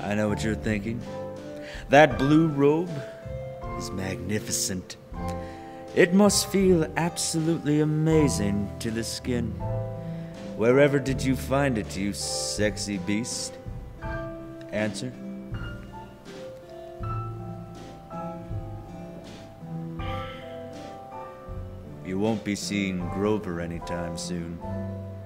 I know what you're thinking. That blue robe is magnificent. It must feel absolutely amazing to the skin. Wherever did you find it, you sexy beast? Answer. You won't be seeing Grover anytime soon.